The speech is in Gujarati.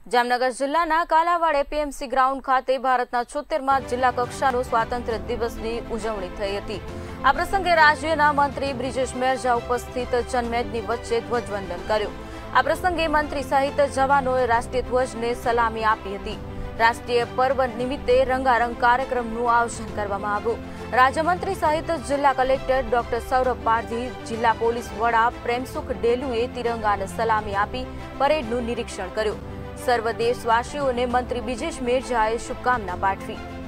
જામનગર જિલ્લાના કાલાવાડ એપીએમસી ગ્રાઉન્ડ ખાતે ભારતના 76મા જિલ્લા કક્ષાનો સ્વાતંત્ર્ય દિવસની ઉજવણી થઈ હતી। આ પ્રસંગે રાજ્યના મંત્રી બ્રિજેશ મેરજા ઉપસ્થિત જનમેદની વચ્ચે ધ્વજવંદન કર્યું। આ પ્રસંગે મંત્રી સહિત જવાનોએ રાષ્ટ્રીય ધ્વજને સલામી આપી હતી। રાષ્ટ્રીય પર્વ નિમિત્તે રંગારંગ કાર્યક્રમનું આયોજન કરવામાં આવ્યું। રાજ્યમંત્રી સહિત જિલ્લા કલેક્ટર ડોક્ટર સૌરભ પારધી, જિલ્લા પોલીસ વડા પ્રેમસુખ ડેલુએ તિરંગાને સલામી આપી પરેડનું નિરીક્ષણ કર્યું। સર્વ દેશવાસીઓને મંત્રી બ્રિજેશ મેરજાએ શુભકામના પાઠવી।